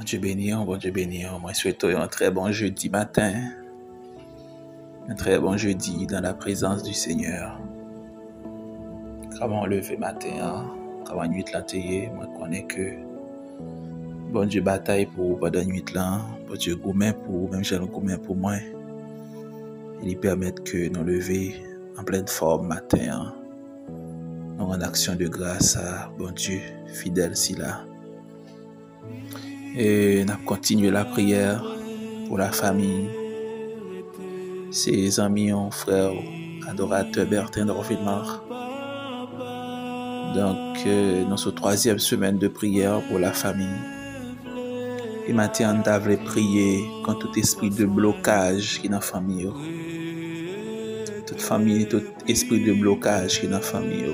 Bon Dieu béni. Moi, je souhaite un très bon jeudi matin. Un très bon jeudi dans la présence du Seigneur. Comment lever matin, comment nuit la tailler, moi je connais que bon Dieu bataille pour pendant nuit là, bon Dieu gourmet pour même j'ai gourmet pour moi. Il permet que nous lever en pleine forme matin. Nous en action de grâce à bon Dieu fidèle si là. Et nous continuons la prière pour la famille, ses amis, frères, adorateurs Bertin d'Orville-Mar. Donc, dans cette troisième semaine de prière pour la famille. Et maintenant, on devrait prier contre tout esprit de blocage qui est dans la famille. Toute famille, tout esprit de blocage qui est dans la famille.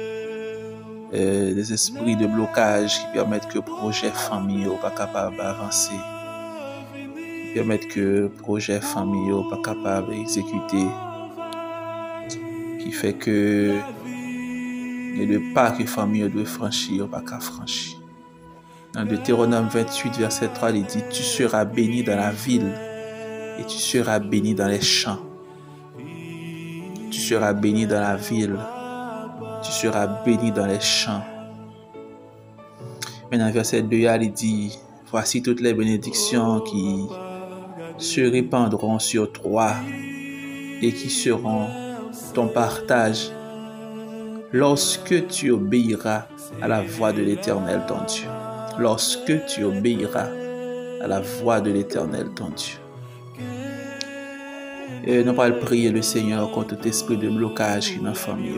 Des esprits de blocage qui permettent que le projet famille n'est pas capable d'avancer. Qui permettent que le projet famille n'est pas capable d'exécuter. Qui fait que il y a des pas que la famille doit franchir, pas qu'à franchir. Dans Deutéronome 28, verset 3, il dit « Tu seras béni dans la ville et tu seras béni dans les champs. Tu seras béni dans la ville, tu seras béni dans les champs. » Maintenant, verset 2, il dit « Voici toutes les bénédictions qui se répandront sur toi et qui seront ton partage. Lorsque tu obéiras à la voix de l'Éternel ton Dieu. » Lorsque tu obéiras à la voix de l'Éternel ton Dieu. Et nous allons prier le Seigneur contre tout esprit de blocage qui est dans la famille.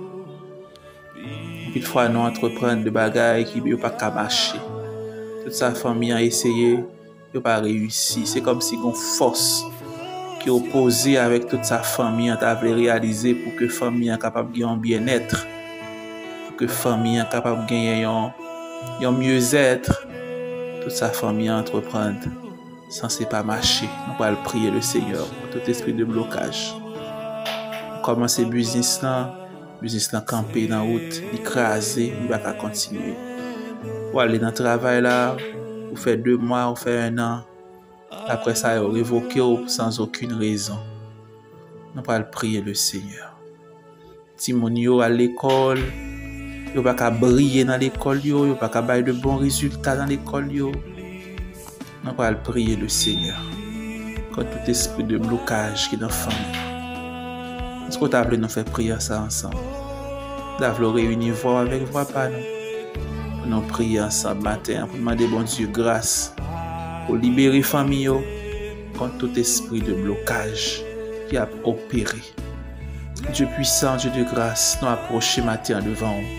Une fois nous entreprendre de bagailles qui ne peuvent pas marcher. Toute sa famille a essayé, ne pas réussi. C'est comme si une force qui est opposée avec toute sa famille a réalisé pour que la famille soit capable de gagner un bien-être, pour que la famille soit capable de gagner un mieux-être, toute sa famille entreprendre sans c'est pas marcher. Nous allons prier le Seigneur pour tout esprit de blocage. Commencer business là camper dans la route, écraser, il va pas continuer. Ou aller dans le travail là, ou faire 2 mois, ou faire 1 an. Après ça, il révoqué sans aucune raison. Nous allons prier le Seigneur. Timonio à l'école, il ne peut pas briller dans l'école, il ne peut pas avoir de bons résultats dans l'école. Nous allons prier le Seigneur contre tout esprit de blocage qui est dans la famille. Est-ce que tu as voulu nous faire prier ça ensemble? Nous avons réunir voix avec voix par nous. Pour nous prier ensemble matin, pour demander bon Dieu grâce, pour libérer la famille contre tout esprit de blocage qui a opéré. Dieu puissant, Dieu de grâce, nous approchons matin devant vous.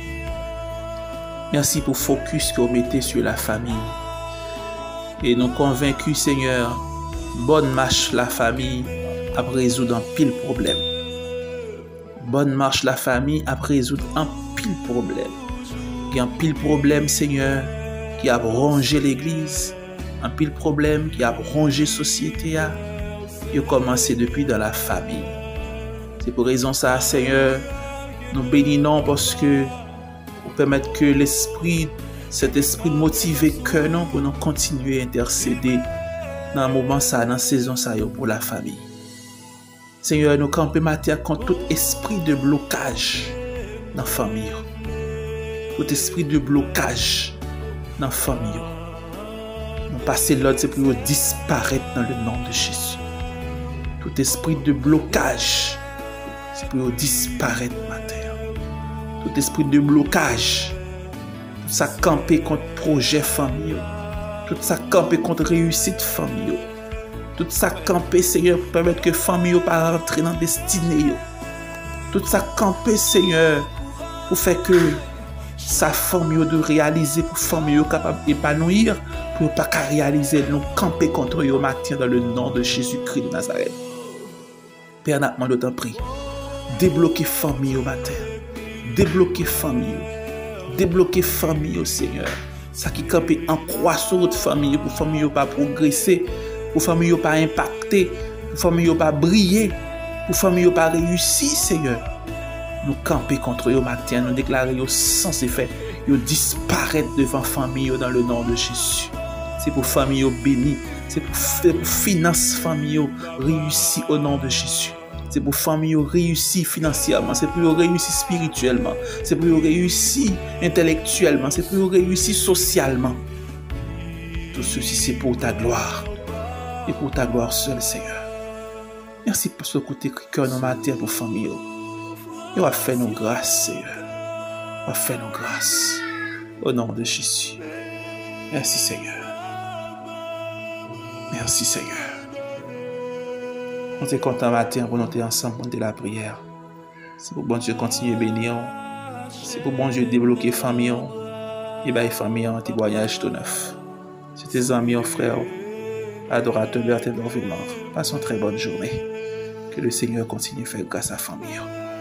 Merci pour le focus que vous mettez sur la famille. Et nous convaincus, Seigneur, bonne marche la famille à résoudre un pile problème. Bonne marche la famille à résoudre un pile problème. Il y a un pile problème, Seigneur, qui a rongé l'église. Un pile problème qui a rongé la société. Il a commencé depuis dans la famille. C'est pour raison ça, Seigneur, nous bénissons parce que pour permettre que cet esprit motivé que nous pour nous continuer à intercéder dans le moment ça, dans la saison ça pour la famille. Seigneur, nous campons matin contre tout esprit de blocage dans la famille. Tout esprit de blocage dans la famille. Nous passons l'ordre, c'est pour disparaître dans le nom de Jésus. Tout esprit de blocage, c'est pour disparaître matin. Tout esprit de blocage, tout ça camper contre projet famille, tout ça camper contre réussite famille, tout ça camper, Seigneur, pour permettre que famille pas rentrer dans la destinée, tout ça camper, Seigneur, pour faire que sa famille de réaliser, pour famille capable d'épanouir, pour pas qu'à réaliser, nous camper contre eux matin dans le nom de Jésus-Christ de Nazareth. Père, nous demandons de prier, débloquer famille au matin. Débloquer famille. Débloquer famille au Seigneur. Ça qui campe en croix sur votre famille. Pour famille pas progresser. Pour famille pas impacter. Pour famille pas briller. Pour famille pas réussir, Seigneur. Nous camper contre eux matin. Nous déclarer sans effet. Ils disparaître devant famille dans le nom de Jésus. C'est pour famille bénie. C'est pour finance famille réussie au nom de Jésus. C'est pour famille réussie financièrement. C'est pour réussir spirituellement. C'est pour réussir intellectuellement. C'est pour réussir socialement. Tout ceci, c'est pour ta gloire. Et pour ta gloire seule, Seigneur. Merci pour ce côté cœur dans ma terre pour famille. Et on va faire nos grâces, Seigneur. On va faire nos grâces. Au nom de Jésus. Merci, Seigneur. Merci, Seigneur. On est content matin pour nous être ensemble pour la prière. C'est pour bon Dieu continuer à bénir. C'est pour bon Dieu débloquer famille. Et bien, famille en témoignage tout neuf. C'est tes amis, frères, adorateurs, Berthe et Passe une très bonne journée. Que le Seigneur continue à faire grâce à la famille.